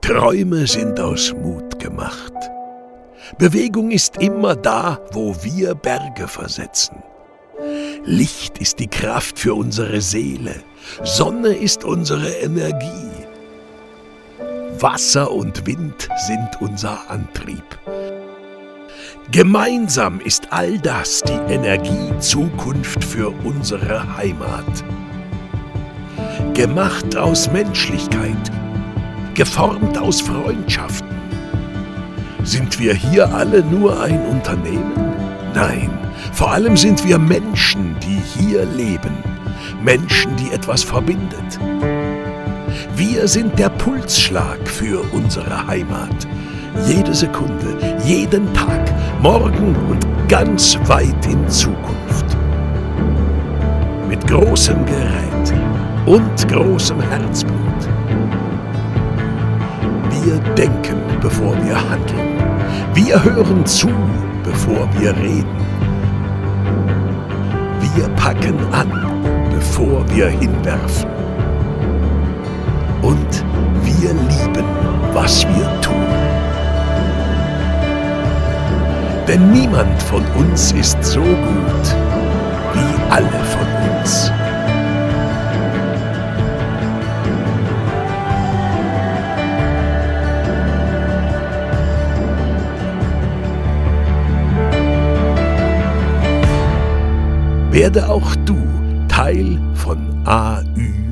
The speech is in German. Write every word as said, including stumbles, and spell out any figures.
Träume sind aus Mut gemacht. Bewegung ist immer da, wo wir Berge versetzen. Licht ist die Kraft für unsere Seele. Sonne ist unsere Energie. Wasser und Wind sind unser Antrieb. Gemeinsam ist all das die Energie Zukunft für unsere Heimat. Gemacht aus Menschlichkeit, geformt aus Freundschaften. Sind wir hier alle nur ein Unternehmen? Nein, vor allem sind wir Menschen, die hier leben. Menschen, die etwas verbindet. Wir sind der Pulsschlag für unsere Heimat. Jede Sekunde, jeden Tag, morgen und ganz weit in Zukunft. Mit großem Gerät und großem Herzblut. Wir denken, bevor wir handeln. Wir hören zu, bevor wir reden. Wir packen an, bevor wir hinwerfen. Und wir lieben, was wir tun. Denn niemand von uns ist so gut wie alle von uns. Werde auch du Teil von A Ü